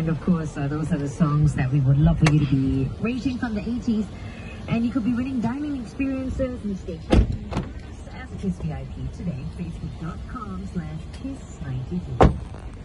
of course, those are the songs that we would love for you to be rating from the 80s. And you could be winning dining experiences and stay as a KISS VIP today. Facebook.com/KISS92.